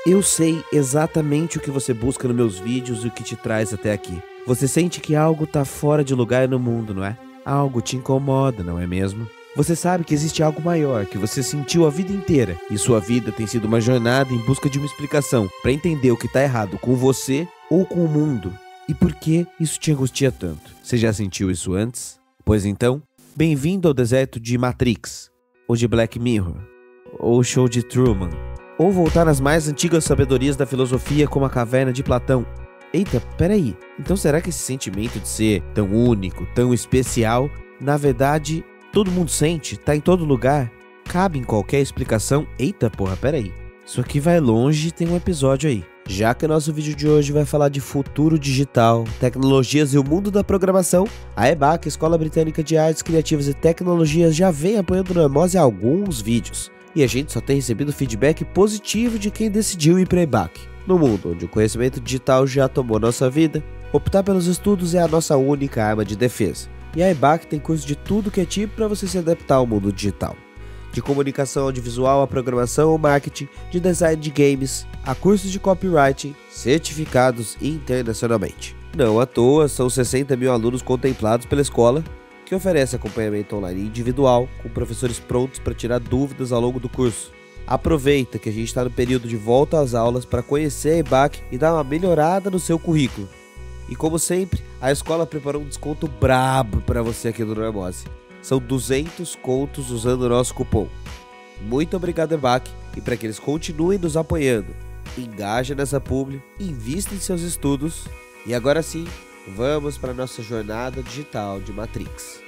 Eu sei exatamente o que você busca nos meus vídeos e o que te traz até aqui. Você sente que algo tá fora de lugar no mundo, não é? Algo te incomoda, não é mesmo? Você sabe que existe algo maior que você sentiu a vida inteira e sua vida tem sido uma jornada em busca de uma explicação para entender o que tá errado com você ou com o mundo e por que isso te angustia tanto. Você já sentiu isso antes? Pois então, bem-vindo ao deserto de Matrix, ou de Black Mirror, ou Show de Truman, ou voltar às mais antigas sabedorias da filosofia como a caverna de Platão. Eita, peraí, então será que esse sentimento de ser tão único, tão especial, na verdade, todo mundo sente, tá em todo lugar, cabe em qualquer explicação? Eita porra, peraí, isso aqui vai longe e tem um episódio aí. Já que o nosso vídeo de hoje vai falar de futuro digital, tecnologias e o mundo da programação, a EBAC, Escola Britânica de Artes Criativas e Tecnologias, já vem apoiando o Normose há alguns vídeos. E a gente só tem recebido feedback positivo de quem decidiu ir para a EBAC. No mundo onde o conhecimento digital já tomou nossa vida, optar pelos estudos é a nossa única arma de defesa. E a EBAC tem curso de tudo que é tipo para você se adaptar ao mundo digital. De comunicação audiovisual a programação ou marketing, de design de games, a cursos de copywriting, certificados internacionalmente. Não à toa, são 60 mil alunos contemplados pela escola, que oferece acompanhamento online individual, com professores prontos para tirar dúvidas ao longo do curso. Aproveita que a gente está no período de volta às aulas para conhecer a EBAC e dar uma melhorada no seu currículo. E como sempre, a escola preparou um desconto brabo para você aqui do Normose. São 200 contos usando o nosso cupom. Muito obrigado, EBAC, e para que eles continuem nos apoiando, engaja nessa publi, invista em seus estudos e agora sim, vamos para nossa jornada digital de Matrix.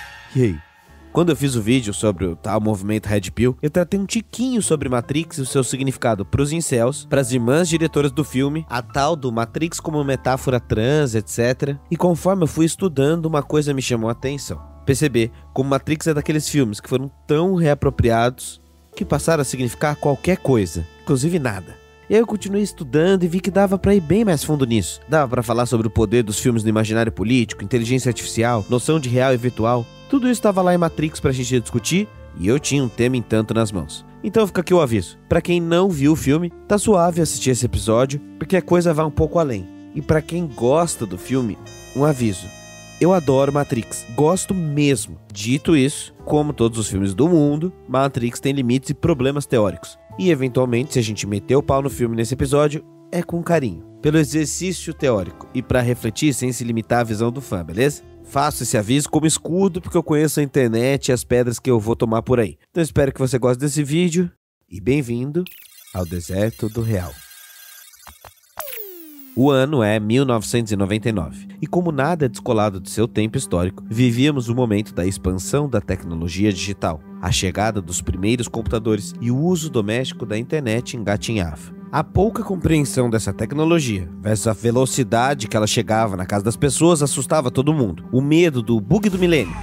E aí? Quando eu fiz o vídeo sobre o tal movimento Red Pill, eu tratei um tiquinho sobre Matrix e o seu significado para os incels, para as irmãs diretoras do filme, a tal do Matrix como metáfora trans, etc. E conforme eu fui estudando, uma coisa me chamou a atenção. Perceber como Matrix é daqueles filmes que foram tão reapropriados que passaram a significar qualquer coisa, inclusive nada. E aí eu continuei estudando e vi que dava pra ir bem mais fundo nisso. Dava pra falar sobre o poder dos filmes no imaginário político, inteligência artificial, noção de real e virtual. Tudo isso estava lá em Matrix pra gente discutir e eu tinha um tema em tanto nas mãos. Então fica aqui o aviso. Pra quem não viu o filme, tá suave assistir esse episódio, porque a coisa vai um pouco além. E pra quem gosta do filme, um aviso. Eu adoro Matrix, gosto mesmo. Dito isso, como todos os filmes do mundo, Matrix tem limites e problemas teóricos. E eventualmente, se a gente meter o pau no filme nesse episódio, é com carinho, pelo exercício teórico e para refletir sem se limitar à visão do fã, beleza? Faço esse aviso como escudo porque eu conheço a internet e as pedras que eu vou tomar por aí. Então espero que você goste desse vídeo e bem-vindo ao Deserto do Real. O ano é 1999, e como nada é descolado do seu tempo histórico, vivíamos o momento da expansão da tecnologia digital, a chegada dos primeiros computadores e o uso doméstico da internet engatinhava. A pouca compreensão dessa tecnologia, versus a velocidade que ela chegava na casa das pessoas, assustava todo mundo. O medo do bug do milênio.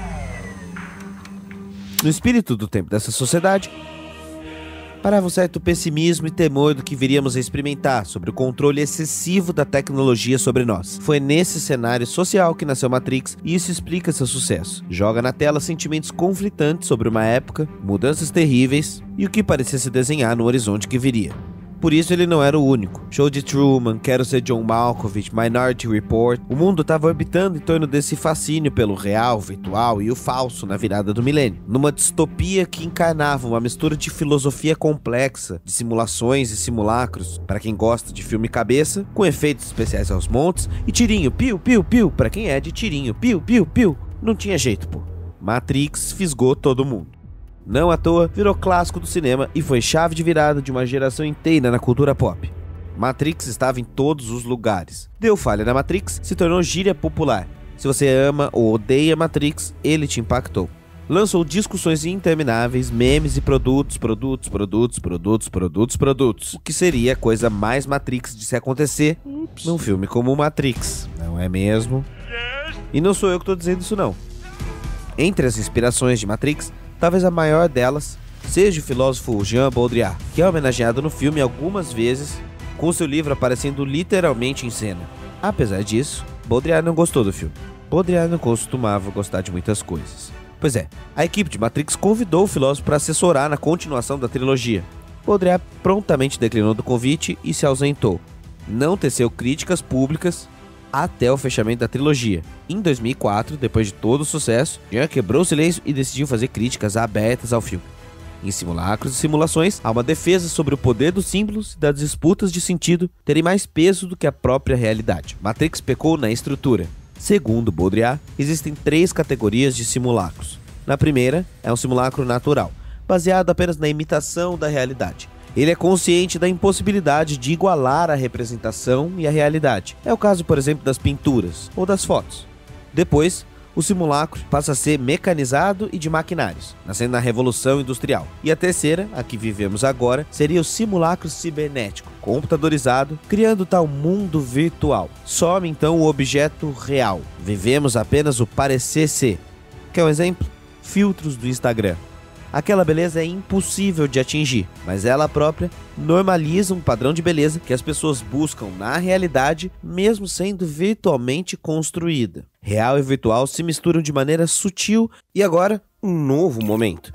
No espírito do tempo dessa sociedade, parava um certo pessimismo e temor do que viríamos a experimentar sobre o controle excessivo da tecnologia sobre nós. Foi nesse cenário social que nasceu Matrix e isso explica seu sucesso. Joga na tela sentimentos conflitantes sobre uma época, mudanças terríveis e o que parecia se desenhar no horizonte que viria. Por isso ele não era o único. Show de Truman, Quero Ser John Malkovich, Minority Report. O mundo estava orbitando em torno desse fascínio pelo real, virtual e o falso na virada do milênio. Numa distopia que encarnava uma mistura de filosofia complexa, de simulações e simulacros, para quem gosta de filme cabeça, com efeitos especiais aos montes, e tirinho, piu, piu, piu, para quem é de tirinho, piu, piu, piu. Não tinha jeito, pô. Matrix fisgou todo mundo. Não à toa, virou clássico do cinema e foi chave de virada de uma geração inteira na cultura pop. Matrix estava em todos os lugares. Deu falha na Matrix, se tornou gíria popular. Se você ama ou odeia Matrix, ele te impactou. Lançou discussões intermináveis, memes e produtos. O que seria a coisa mais Matrix de se acontecer num filme como Matrix, não é mesmo? E não sou eu que estou dizendo isso não. Entre as inspirações de Matrix, talvez a maior delas seja o filósofo Jean Baudrillard, que é homenageado no filme algumas vezes, com seu livro aparecendo literalmente em cena. Apesar disso, Baudrillard não gostou do filme. Baudrillard não costumava gostar de muitas coisas. Pois é, a equipe de Matrix convidou o filósofo para assessorar na continuação da trilogia. Baudrillard prontamente declinou do convite e se ausentou. Não teceu críticas públicas até o fechamento da trilogia. Em 2004, depois de todo o sucesso, Jean quebrou o silêncio e decidiu fazer críticas abertas ao filme. Em Simulacros e Simulações, há uma defesa sobre o poder dos símbolos e das disputas de sentido terem mais peso do que a própria realidade. Matrix pecou na estrutura. Segundo Baudrillard, existem 3 categorias de simulacros. Na primeira, é um simulacro natural, baseado apenas na imitação da realidade. Ele é consciente da impossibilidade de igualar a representação e a realidade. É o caso, por exemplo, das pinturas ou das fotos. Depois, o simulacro passa a ser mecanizado e de maquinários, nascendo na Revolução Industrial. E a terceira, a que vivemos agora, seria o simulacro cibernético, computadorizado, criando tal mundo virtual. Some então o objeto real. Vivemos apenas o parecer ser. Quer um exemplo? Filtros do Instagram. Aquela beleza é impossível de atingir, mas ela própria normaliza um padrão de beleza que as pessoas buscam na realidade, mesmo sendo virtualmente construída. Real e virtual se misturam de maneira sutil e agora um novo momento.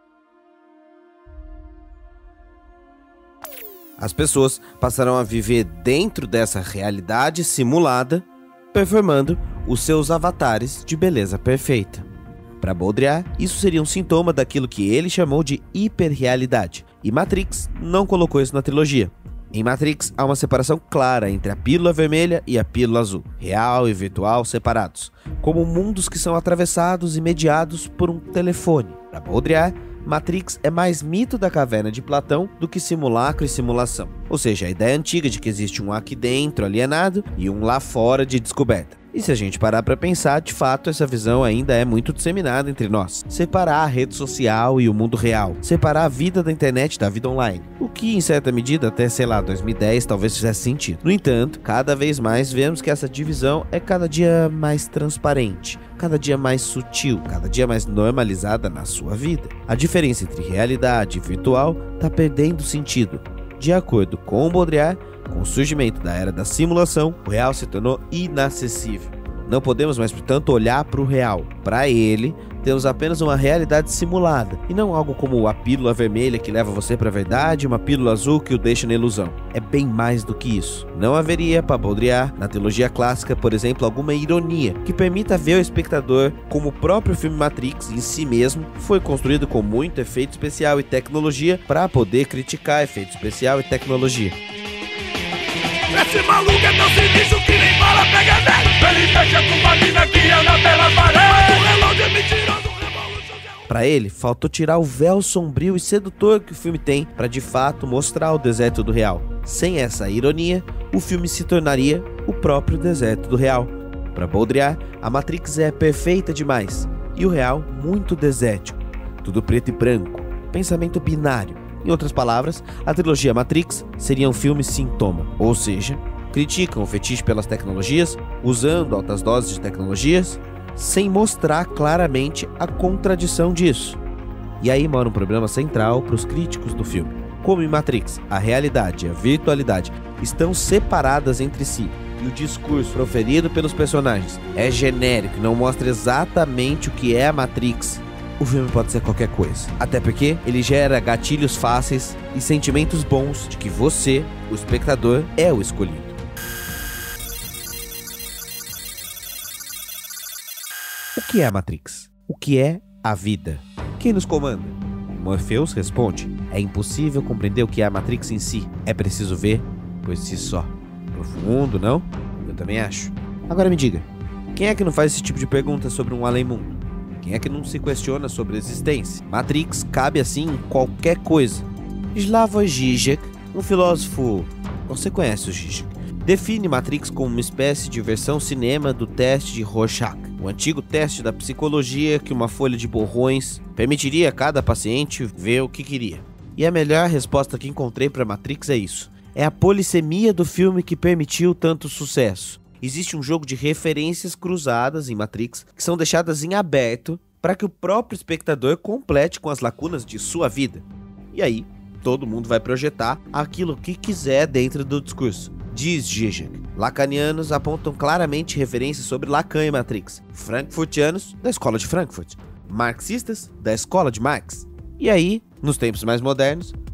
As pessoas passarão a viver dentro dessa realidade simulada, performando os seus avatares de beleza perfeita. Para Baudrillard, isso seria um sintoma daquilo que ele chamou de hiperrealidade, e Matrix não colocou isso na trilogia. Em Matrix, há uma separação clara entre a pílula vermelha e a pílula azul, real e virtual separados, como mundos que são atravessados e mediados por um telefone. Para Baudrillard, Matrix é mais mito da caverna de Platão do que simulacro e simulação, ou seja, a ideia antiga de que existe um aqui dentro alienado e um lá fora de descoberta. E se a gente parar para pensar, de fato essa visão ainda é muito disseminada entre nós. Separar a rede social e o mundo real, separar a vida da internet da vida online, o que em certa medida até, 2010 talvez fizesse sentido. No entanto, cada vez mais vemos que essa divisão é cada dia mais transparente, cada dia mais sutil, cada dia mais normalizada na sua vida. A diferença entre realidade e virtual está perdendo sentido. De acordo com Baudrillard, com o surgimento da era da simulação, o real se tornou inacessível. Não podemos mais, portanto, olhar para o real. Para ele, temos apenas uma realidade simulada, e não algo como a pílula vermelha que leva você para a verdade e uma pílula azul que o deixa na ilusão. É bem mais do que isso. Não haveria, para Baudrillard, na trilogia clássica, por exemplo, alguma ironia que permita ver o espectador como o próprio filme Matrix em si mesmo foi construído com muito efeito especial e tecnologia para poder criticar efeito especial e tecnologia. Esse maluco é tão sinistro que nem bala pega nele. Ele fecha com uma mina que anda pela parede. O relógio é mentiroso, revolução. Para ele, faltou tirar o véu sombrio e sedutor que o filme tem para de fato mostrar o deserto do real. Sem essa ironia, o filme se tornaria o próprio deserto do real. Para Baudrillard, a Matrix é perfeita demais e o real muito desértico. Tudo preto e branco, pensamento binário. Em outras palavras, a trilogia Matrix seria um filme sintoma, ou seja, criticam o fetiche pelas tecnologias, usando altas doses de tecnologias, sem mostrar claramente a contradição disso. E aí mora um problema central para os críticos do filme. Como em Matrix, a realidade e a virtualidade estão separadas entre si, e o discurso proferido pelos personagens é genérico e não mostra exatamente o que é a Matrix, o filme pode ser qualquer coisa. Até porque ele gera gatilhos fáceis e sentimentos bons de que você, o espectador, é o escolhido. O que é a Matrix? O que é a vida? Quem nos comanda? Morpheus responde: é impossível compreender o que é a Matrix em si. É preciso ver por si só. Profundo, não? Eu também acho. Agora me diga, quem é que não faz esse tipo de pergunta sobre um além-mundo? Quem é que não se questiona sobre a existência? Matrix cabe assim em qualquer coisa. Slavoj Žižek, um filósofo... Você conhece o Žižek? Define Matrix como uma espécie de versão cinema do teste de Rorschach, o antigo teste da psicologia que uma folha de borrões permitiria a cada paciente ver o que queria. E a melhor resposta que encontrei para Matrix é isso. É a polissemia do filme que permitiu tanto sucesso. Existe um jogo de referências cruzadas em Matrix que são deixadas em aberto para que o próprio espectador complete com as lacunas de sua vida. E aí, todo mundo vai projetar aquilo que quiser dentro do discurso. Diz Žižek, lacanianos apontam claramente referências sobre Lacan e Matrix, frankfurtianos da escola de Frankfurt, marxistas da escola de Marx. E aí, nos tempos mais modernos,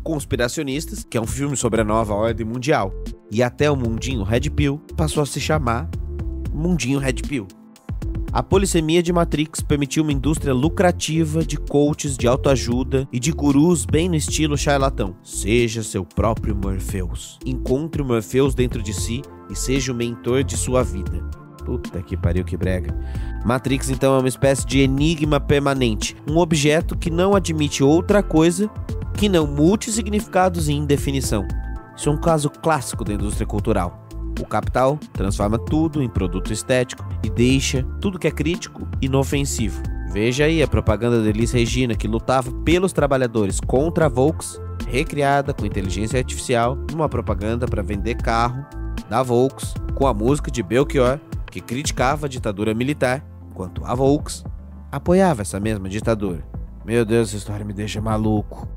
Conspiracionistas, que é um filme sobre a nova ordem mundial. E até o mundinho Red Pill passou a se chamar Mundinho Red Pill. A polissemia de Matrix permitiu uma indústria lucrativa de coaches de autoajuda e de gurus bem no estilo charlatão. Seja seu próprio Morpheus. Encontre o Morpheus dentro de si e seja o mentor de sua vida. Puta que pariu, que brega. Matrix então é uma espécie de enigma permanente, um objeto que não admite outra coisa que não multissignificados e indefinição. Isso é um caso clássico da indústria cultural. O capital transforma tudo em produto estético e deixa tudo que é crítico inofensivo. Veja aí a propaganda da Elis Regina, que lutava pelos trabalhadores contra a Volks, recriada com inteligência artificial, numa propaganda para vender carro da Volks, com a música de Belchior, que criticava a ditadura militar, enquanto a Volks apoiava essa mesma ditadura. Meu Deus, essa história me deixa maluco.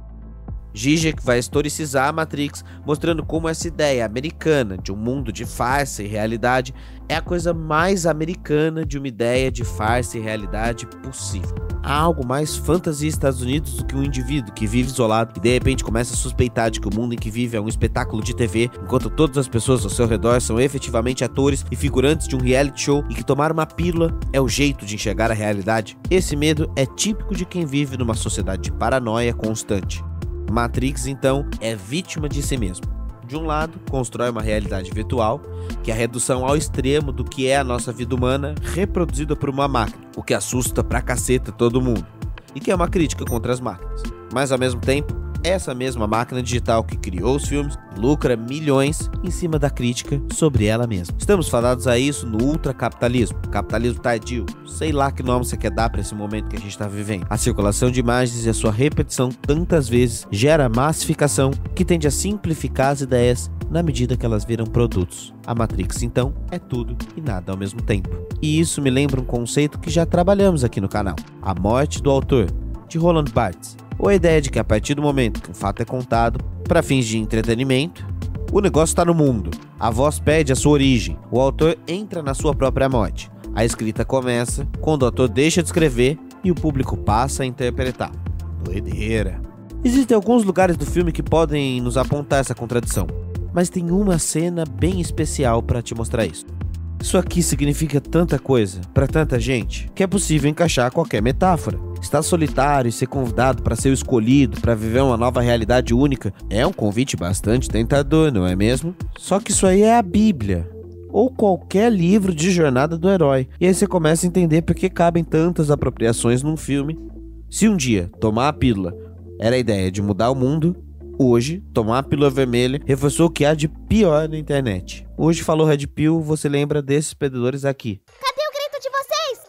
Zizek vai historicizar a Matrix, mostrando como essa ideia americana de um mundo de farsa e realidade é a coisa mais americana de uma ideia de farsa e realidade possível. Há algo mais fantasia Estados Unidos do que um indivíduo que vive isolado e de repente começa a suspeitar de que o mundo em que vive é um espetáculo de TV, enquanto todas as pessoas ao seu redor são efetivamente atores e figurantes de um reality show e que tomar uma pílula é o jeito de enxergar a realidade. Esse medo é típico de quem vive numa sociedade de paranoia constante. Matrix, então, é vítima de si mesmo. De um lado, constrói uma realidade virtual, que é a redução ao extremo do que é a nossa vida humana reproduzida por uma máquina, o que assusta pra caceta todo mundo, e que é uma crítica contra as máquinas. Mas, ao mesmo tempo, essa mesma máquina digital que criou os filmes lucra milhões em cima da crítica sobre ela mesma. Estamos fadados a isso no ultracapitalismo, capitalismo tardio, sei lá que nome você quer dar para esse momento que a gente está vivendo. A circulação de imagens e a sua repetição tantas vezes gera massificação que tende a simplificar as ideias na medida que elas viram produtos. A Matrix, então, é tudo e nada ao mesmo tempo. E isso me lembra um conceito que já trabalhamos aqui no canal: a morte do autor, de Roland Barthes. Ou a ideia de que a partir do momento que um fato é contado para fins de entretenimento, o negócio está no mundo. A voz perde a sua origem, o autor entra na sua própria morte. A escrita começa quando o autor deixa de escrever e o público passa a interpretar. Doideira. Existem alguns lugares do filme que podem nos apontar essa contradição, mas tem uma cena bem especial para te mostrar isso. Isso aqui significa tanta coisa para tanta gente que é possível encaixar qualquer metáfora. Estar solitário e ser convidado para ser o escolhido, para viver uma nova realidade única, é um convite bastante tentador, não é mesmo? Só que isso aí é a Bíblia, ou qualquer livro de jornada do herói. E aí você começa a entender por que cabem tantas apropriações num filme. Se um dia tomar a pílula era a ideia de mudar o mundo, hoje, tomar a pílula vermelha reforçou o que há de pior na internet. Hoje falou Red Pill, você lembra desses perdedores aqui. Cadê o grito de vocês?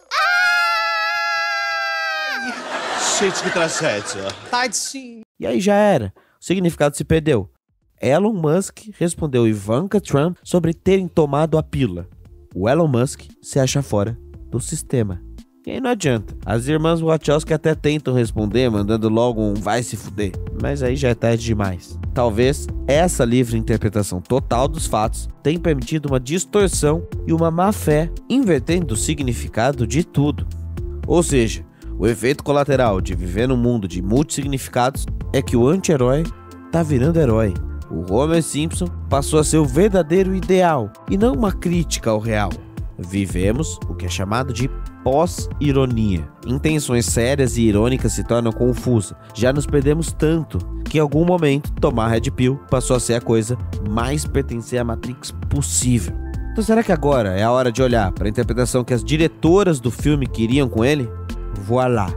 Gente, que tragédia. Tadinho. E aí já era, o significado se perdeu. Elon Musk respondeu Ivanka Trump sobre terem tomado a pílula. O Elon Musk se acha fora do sistema. E aí não adianta. As irmãs Wachowski até tentam responder, mandando logo um vai se fuder. Mas aí já é tarde demais. Talvez essa livre interpretação total dos fatos tenha permitido uma distorção e uma má fé, invertendo o significado de tudo. Ou seja, o efeito colateral de viver num mundo de multissignificados é que o anti-herói tá virando herói. O Homer Simpson passou a ser o verdadeiro ideal e não uma crítica ao real. Vivemos o que é chamado de pós-ironia. Intenções sérias e irônicas se tornam confusas. Já nos perdemos tanto que em algum momento tomar Red Pill passou a ser a coisa mais pertencer à Matrix possível. Então será que agora é a hora de olhar para a interpretação que as diretoras do filme queriam com ele? Voilá!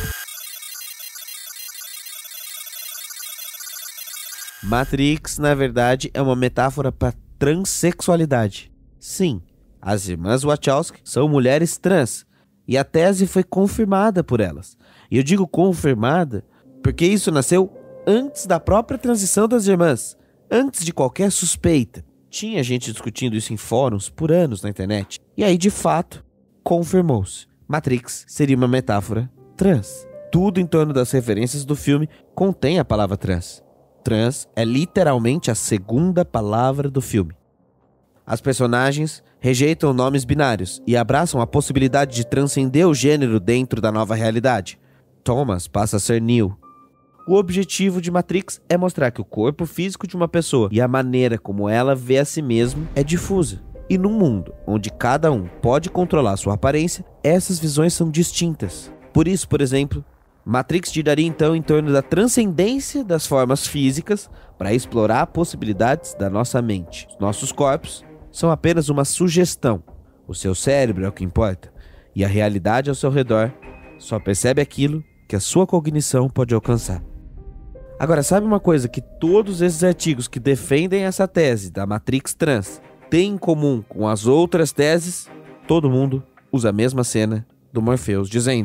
Matrix, na verdade, é uma metáfora para transexualidade. Sim, as irmãs Wachowski são mulheres trans, e a tese foi confirmada por elas. E eu digo confirmada porque isso nasceu antes da própria transição das irmãs, antes de qualquer suspeita. Tinha gente discutindo isso em fóruns por anos na internet. E aí, de fato, confirmou-se. Matrix seria uma metáfora trans. Tudo em torno das referências do filme contém a palavra trans. Trans é literalmente a segunda palavra do filme. As personagens rejeitam nomes binários e abraçam a possibilidade de transcender o gênero dentro da nova realidade. Thomas passa a ser Neo. O objetivo de Matrix é mostrar que o corpo físico de uma pessoa e a maneira como ela vê a si mesma é difusa. E num mundo onde cada um pode controlar sua aparência, essas visões são distintas. Por isso, por exemplo, Matrix giraria então em torno da transcendência das formas físicas para explorar possibilidades da nossa mente. Os nossos corpos são apenas uma sugestão. O seu cérebro é o que importa. E a realidade ao seu redor só percebe aquilo que a sua cognição pode alcançar. Agora, sabe uma coisa que todos esses artigos que defendem essa tese da Matrix trans têm em comum com as outras teses? Todo mundo usa a mesma cena do Morpheus dizendo: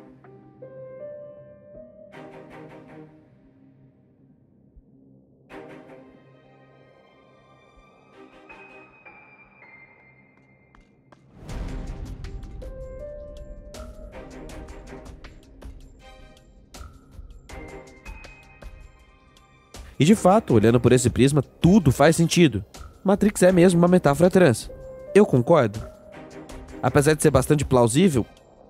E de fato, olhando por esse prisma, tudo faz sentido. Matrix é mesmo uma metáfora trans. Eu concordo. Apesar de ser bastante plausível,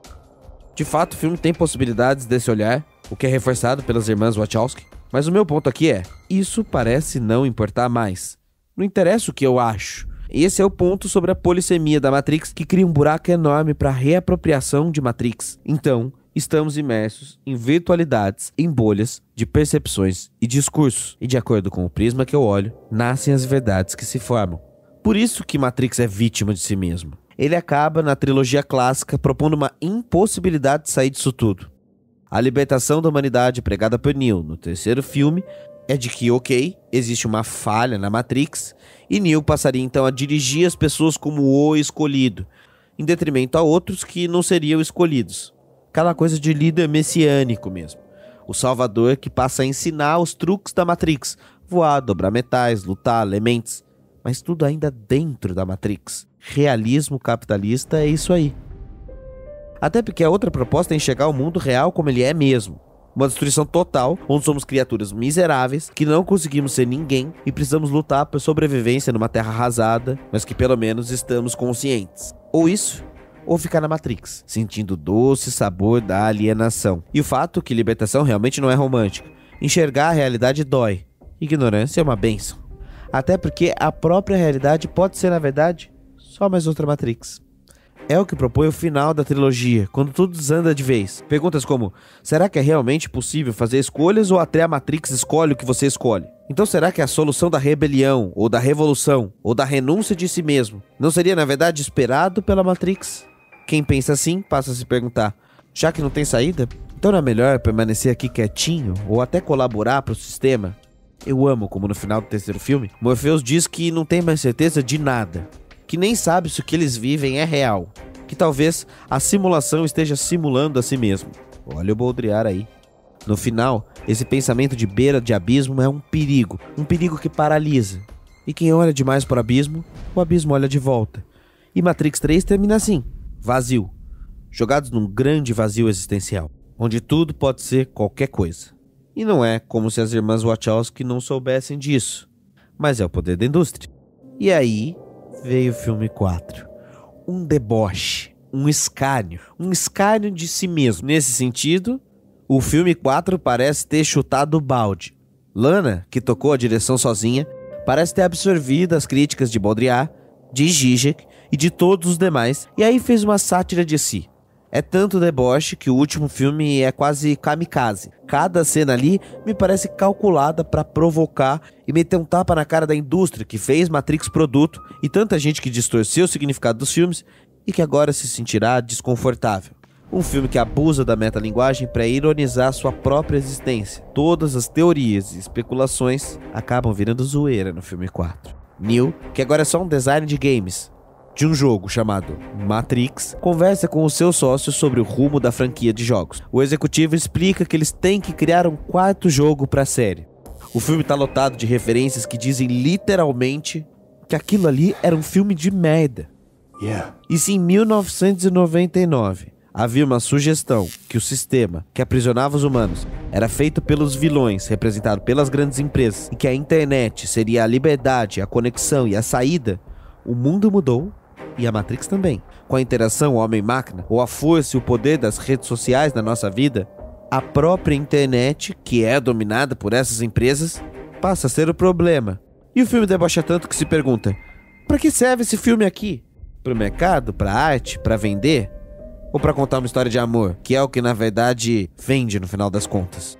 de fato o filme tem possibilidades desse olhar, o que é reforçado pelas irmãs Wachowski. Mas o meu ponto aqui é, isso parece não importar mais. Não interessa o que eu acho. Esse é o ponto sobre a polissemia da Matrix, que cria um buraco enorme para a reapropriação de Matrix. Então, estamos imersos em virtualidades, em bolhas de percepções e discursos. E de acordo com o prisma que eu olho, nascem as verdades que se formam. Por isso que Matrix é vítima de si mesmo. Ele acaba na trilogia clássica propondo uma impossibilidade de sair disso tudo. A libertação da humanidade pregada por Neo no terceiro filme é de que, ok, existe uma falha na Matrix, e Neo passaria então a dirigir as pessoas como o escolhido, em detrimento a outros que não seriam escolhidos. Aquela coisa de líder messiânico mesmo. O salvador que passa a ensinar os truques da Matrix. Voar, dobrar metais, lutar, elementes. Mas tudo ainda dentro da Matrix. Realismo capitalista é isso aí. Até porque a outra proposta é enxergar o mundo real como ele é mesmo. Uma destruição total, onde somos criaturas miseráveis, que não conseguimos ser ninguém e precisamos lutar por sobrevivência numa terra arrasada, mas que pelo menos estamos conscientes. Ou isso, ou ficar na Matrix, sentindo o doce sabor da alienação. E o fato que libertação realmente não é romântica. Enxergar a realidade dói. Ignorância é uma bênção. Até porque a própria realidade pode ser, na verdade, só mais outra Matrix. É o que propõe o final da trilogia, quando tudo desanda de vez. Perguntas como, será que é realmente possível fazer escolhas ou até a Matrix escolhe o que você escolhe? Então será que a solução da rebelião, ou da revolução, ou da renúncia de si mesmo, não seria na verdade esperado pela Matrix? Quem pensa assim passa a se perguntar, já que não tem saída, então não é melhor permanecer aqui quietinho, ou até colaborar para o sistema? Eu amo como no final do terceiro filme, Morpheus diz que não tem mais certeza de nada. Que nem sabe se o que eles vivem é real, que talvez a simulação esteja simulando a si mesmo. Olha o Baudrillard aí. No final, esse pensamento de beira de abismo é um perigo que paralisa. E quem olha demais para o abismo olha de volta. E Matrix 3 termina assim, vazio, jogados num grande vazio existencial, onde tudo pode ser qualquer coisa. E não é como se as irmãs Wachowski não soubessem disso, mas é o poder da indústria. E aí veio o filme 4. Um deboche, um escárnio de si mesmo. Nesse sentido, o filme 4 parece ter chutado o balde. Lana, que tocou a direção sozinha, parece ter absorvido as críticas de Baudrillard, de Zizek e de todos os demais, e aí fez uma sátira de si. É tanto deboche que o último filme é quase kamikaze. Cada cena ali me parece calculada para provocar e meter um tapa na cara da indústria que fez Matrix produto e tanta gente que distorceu o significado dos filmes e que agora se sentirá desconfortável. Um filme que abusa da metalinguagem para ironizar sua própria existência. Todas as teorias e especulações acabam virando zoeira no filme 4. Neo, que agora é só um design de games, de um jogo chamado Matrix, conversa com os seus sócios sobre o rumo da franquia de jogos. O executivo explica que eles têm que criar um quarto jogo para a série. O filme tá lotado de referências que dizem literalmente que aquilo ali era um filme de merda. E se em 1999 havia uma sugestão que o sistema que aprisionava os humanos era feito pelos vilões, representado pelas grandes empresas, e que a internet seria a liberdade, a conexão e a saída, o mundo mudou e a Matrix também. Com a interação homem-máquina, ou a força e o poder das redes sociais na nossa vida, A própria internet, que é dominada por essas empresas, passa a ser o problema. E o filme debocha tanto que se pergunta: pra que serve esse filme aqui? Pro mercado? Pra arte? Pra vender? Ou pra contar uma história de amor, que é o que na verdade vende no final das contas?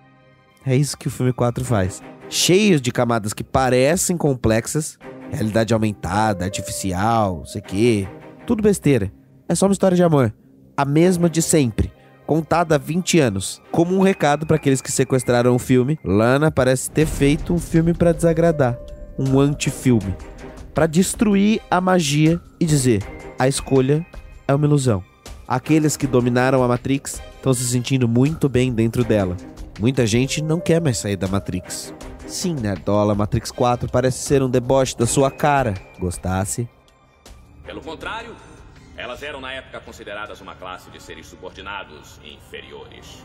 É isso que o filme 4 faz. Cheio de camadas que parecem complexas, realidade aumentada, artificial, sei que, tudo besteira. É só uma história de amor, a mesma de sempre, contada há 20 anos. Como um recado para aqueles que sequestraram o filme, Lana parece ter feito um filme para desagradar, um anti-filme, para destruir a magia e dizer: a escolha é uma ilusão. Aqueles que dominaram a Matrix estão se sentindo muito bem dentro dela. Muita gente não quer mais sair da Matrix. Sim, nerdola, Matrix 4 parece ser um deboche da sua cara. Gostasse? Pelo contrário, elas eram na época consideradas uma classe de seres subordinados e inferiores.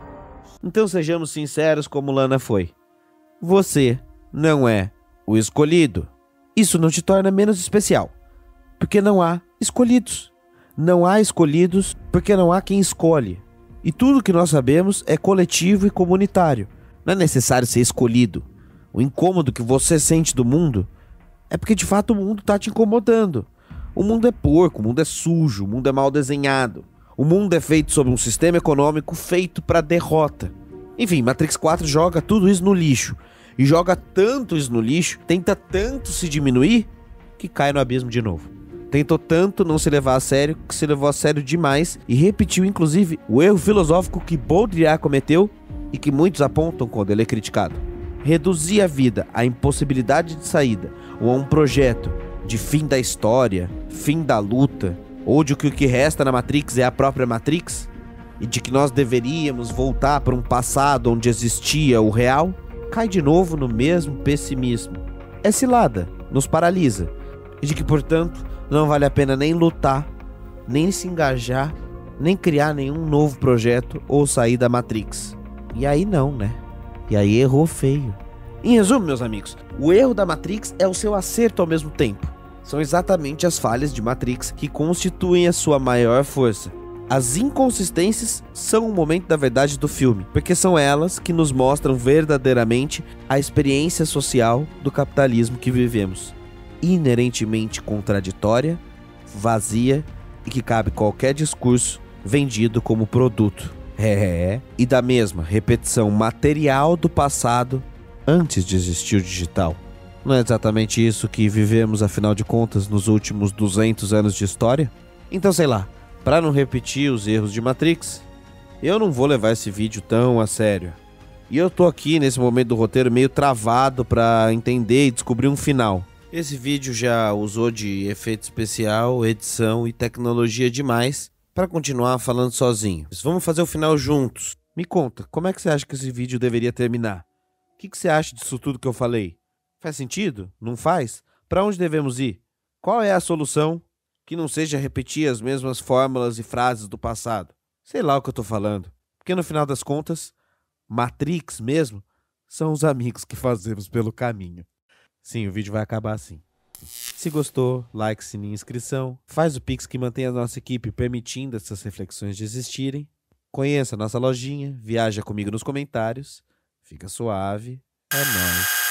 Então sejamos sinceros como Lana foi. Você não é o escolhido. Isso não te torna menos especial, porque não há escolhidos. Não há escolhidos porque não há quem escolhe. E tudo que nós sabemos é coletivo e comunitário. Não é necessário ser escolhido. O incômodo que você sente do mundo é porque de fato o mundo está te incomodando. O mundo é porco, o mundo é sujo, o mundo é mal desenhado. O mundo é feito sob um sistema econômico feito para derrota. Enfim, Matrix 4 joga tudo isso no lixo. E joga tanto isso no lixo, tenta tanto se diminuir, que cai no abismo de novo. Tentou tanto não se levar a sério, que se levou a sério demais e repetiu inclusive o erro filosófico que Baudrillard cometeu e que muitos apontam quando ele é criticado. Reduzir a vida à impossibilidade de saída ou a um projeto de fim da história, fim da luta, ou de que o que resta na Matrix é a própria Matrix, e de que nós deveríamos voltar para um passado onde existia o real, cai de novo no mesmo pessimismo. É cilada, nos paralisa, e de que, portanto, não vale a pena nem lutar, nem se engajar, nem criar nenhum novo projeto ou sair da Matrix. E aí não, né? E aí errou feio. Em resumo, meus amigos, o erro da Matrix é o seu acerto ao mesmo tempo. São exatamente as falhas de Matrix que constituem a sua maior força. As inconsistências são o momento da verdade do filme, porque são elas que nos mostram verdadeiramente a experiência social do capitalismo que vivemos. Inerentemente contraditória, vazia e que cabe qualquer discurso vendido como produto. E da mesma repetição material do passado antes de existir o digital. Não é exatamente isso que vivemos, afinal de contas, nos últimos 200 anos de história? Então, sei lá, para não repetir os erros de Matrix, eu não vou levar esse vídeo tão a sério. E eu tô aqui nesse momento do roteiro meio travado para entender e descobrir um final. Esse vídeo já usou de efeito especial, edição e tecnologia demais para continuar falando sozinho. Vamos fazer o final juntos. Me conta, como é que você acha que esse vídeo deveria terminar? O que você acha disso tudo que eu falei? Faz sentido? Não faz? Para onde devemos ir? Qual é a solução que não seja repetir as mesmas fórmulas e frases do passado? Sei lá o que eu tô falando. Porque no final das contas, Matrix mesmo são os amigos que fazemos pelo caminho. Sim, o vídeo vai acabar assim. Se gostou, like, sininho, inscrição. Faz o Pix que mantém a nossa equipe permitindo essas reflexões de existirem. Conheça a nossa lojinha, viaja comigo nos comentários. Fica suave. É nóis.